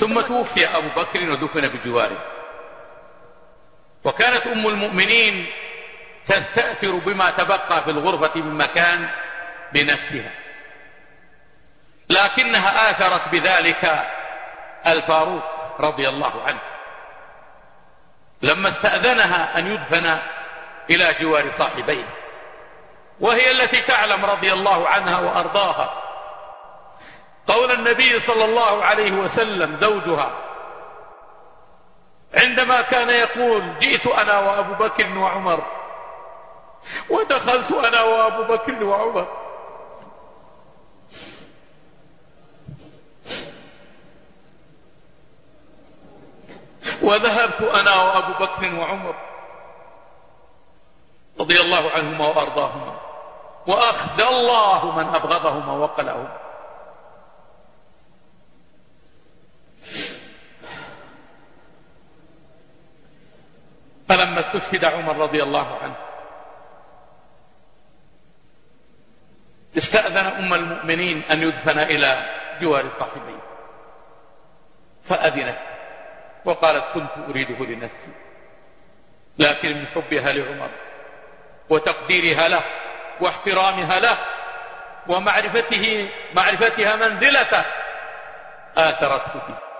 ثم توفي أبو بكر ودفن بجواره. وكانت أم المؤمنين تستأثر بما تبقى في الغرفة من مكان بنفسها، لكنها آثرت بذلك الفاروق رضي الله عنه لما استأذنها أن يدفن إلى جوار صاحبيه، وهي التي تعلم رضي الله عنها وأرضاها قول النبي صلى الله عليه وسلم زوجها عندما كان يقول: جئت أنا وأبو بكر وعمر ودخلت أنا وأبو بكر وعمر وذهبت أنا وأبو بكر وعمر رضي الله عنهما وأرضاهما، وأخزى الله من أبغضهما وقلهما. فلما استشهد عمر رضي الله عنه استأذن أم المؤمنين أن يدفن إلى جوار صاحبيه، فأذنت وقالت: كنت أريده لنفسي، لكن من حبها لعمر وتقديرها له واحترامها له ومعرفتها منزلته آثرته به.